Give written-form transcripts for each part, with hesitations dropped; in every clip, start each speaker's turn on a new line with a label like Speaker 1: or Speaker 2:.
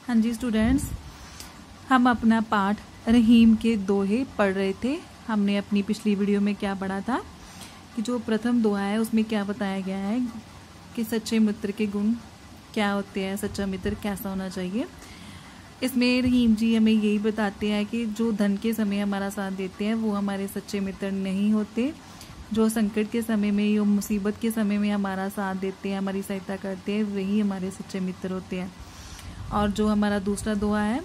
Speaker 1: हाँ जी स्टूडेंट्स, हम अपना पाठ रहीम के दोहे पढ़ रहे थे। हमने अपनी पिछली वीडियो में क्या पढ़ा था कि जो प्रथम दोहा है उसमें क्या बताया गया है कि सच्चे मित्र के गुण क्या होते हैं, सच्चा मित्र कैसा होना चाहिए। इसमें रहीम जी हमें यही बताते हैं कि जो धन के समय हमारा साथ देते हैं वो हमारे सच्चे मित्र नहीं होते। जो संकट के समय में या मुसीबत के समय में हमारा साथ देते हैं, हमारी सहायता करते हैं, वही हमारे सच्चे मित्र होते हैं। और जो हमारा दूसरा दोहा है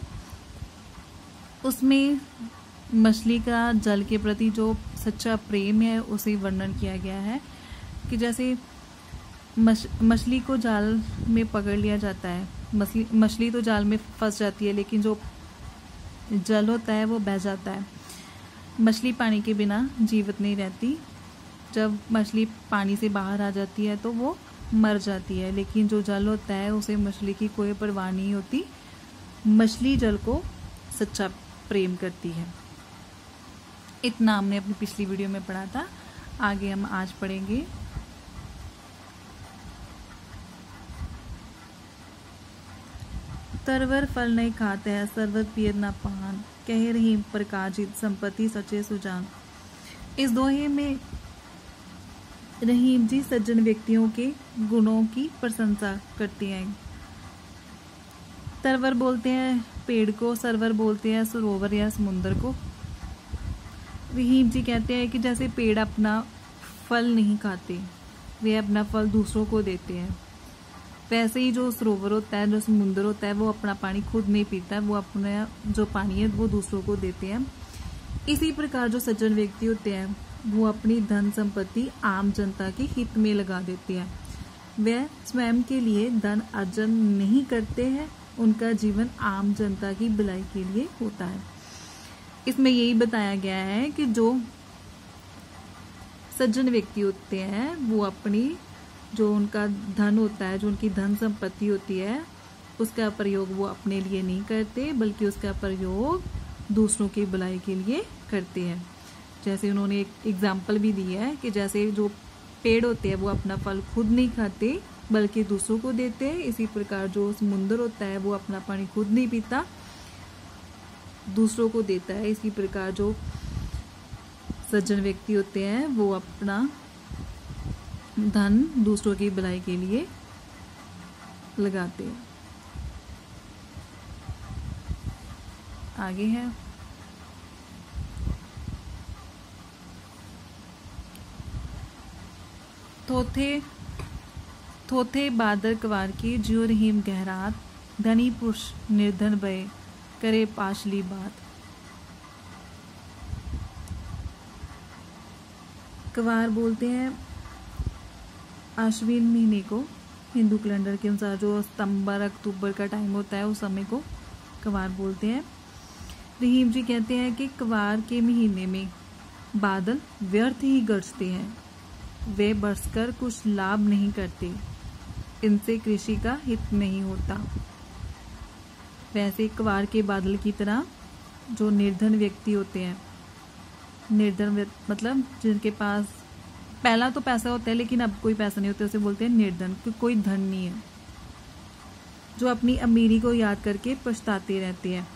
Speaker 1: उसमें मछली का जल के प्रति जो सच्चा प्रेम है उसे वर्णन किया गया है कि जैसे मछली को जाल में पकड़ लिया जाता है, मछली तो जाल में फंस जाती है, लेकिन जो जल होता है वो बह जाता है। मछली पानी के बिना जीवित नहीं रहती। जब मछली पानी से बाहर आ जाती है तो वो मर जाती है, लेकिन जो जल होता है उसे मछली की कोई परवाह नहीं होती। मछली जल को सच्चा प्रेम करती है। इतना हमने अपनी पिछली वीडियो में पढ़ा था। आगे हम आज पढ़ेंगे। तरवर फल नहीं खाते हैं, सरवत पियर ना पान, कह रही प्रकाशित संपत्ति सचे सुजान। इस दोहे में रहीम जी सज्जन व्यक्तियों के गुणों की प्रशंसा करते हैं। तरवर बोलते हैं पेड़ को, सरवर बोलते हैं सरोवर या समुद्र को। रहीम जी कहते हैं कि जैसे पेड़ अपना फल नहीं खाते, वे अपना फल दूसरों को देते हैं, वैसे ही जो सरोवर होता है, जो समुद्र होता है, वो अपना पानी खुद नहीं पीता है, वो अपना जो पानी है वो दूसरों को देते हैं। इसी प्रकार जो सज्जन व्यक्ति होते हैं वो अपनी धन संपत्ति आम जनता के हित में लगा देते हैं। वे स्वयं के लिए धन अर्जन नहीं करते हैं, उनका जीवन आम जनता की भलाई के लिए होता है। इसमें यही बताया गया है कि जो सज्जन व्यक्ति होते हैं वो अपनी जो उनका धन होता है, जो उनकी धन संपत्ति होती है, उसका प्रयोग वो अपने लिए नहीं करते, बल्कि उसका प्रयोग दूसरों की भलाई के लिए करते हैं। जैसे उन्होंने एक एग्जाम्पल भी दिया है कि जैसे जो पेड़ होते हैं वो अपना फल खुद नहीं खाते बल्कि दूसरों को देते हैं, इसी प्रकार जो समुद्र होता है वो अपना पानी खुद नहीं पीता, दूसरों को देता है। इसी प्रकार जो सज्जन व्यक्ति होते हैं वो अपना धन दूसरों की भलाई के लिए लगाते हैं। आगे है थोथे बादर कवार की जियो रहीम गहरात, धनी पुरुष निर्धन भय करे पाशली बात। कवार बोलते हैं आश्विन महीने को, हिंदू कैलेंडर के अनुसार जो सितंबर अक्टूबर का टाइम होता है उस समय को कवार बोलते हैं। रहीम जी कहते हैं कि कवार के महीने में बादल व्यर्थ ही गरजते हैं, वे बरसकर कुछ लाभ नहीं करते, इनसे कृषि का हित नहीं होता। वैसे कवार के बादल की तरह जो निर्धन व्यक्ति होते हैं, निर्धन मतलब जिनके पास पहला तो पैसा होता है लेकिन अब कोई पैसा नहीं होता, उसे बोलते हैं निर्धन, कोई धन नहीं है, जो अपनी अमीरी को याद करके पछताते रहते हैं।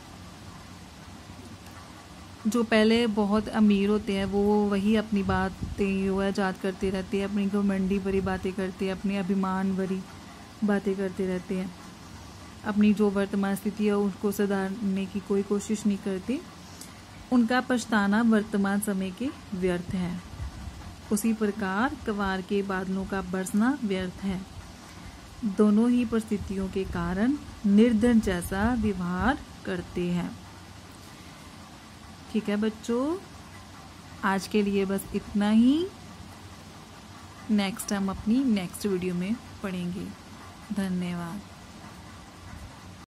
Speaker 1: जो पहले बहुत अमीर होते हैं वो वही अपनी बातें याद करते रहते हैं, अपनी घमंडी भरी बातें करते हैं, अपनी अभिमान भरी बातें करते रहते हैं, अपनी जो वर्तमान स्थिति है उसको सुधारने की कोई कोशिश नहीं करते। उनका पछताना वर्तमान समय के व्यर्थ है। उसी प्रकार कवार के बादलों का बरसना व्यर्थ है। दोनों ही परिस्थितियों के कारण निर्धन जैसा व्यवहार करते हैं। ठीक है बच्चों, आज के लिए बस इतना ही। नेक्स्ट हम अपनी नेक्स्ट वीडियो में पढ़ेंगे। धन्यवाद।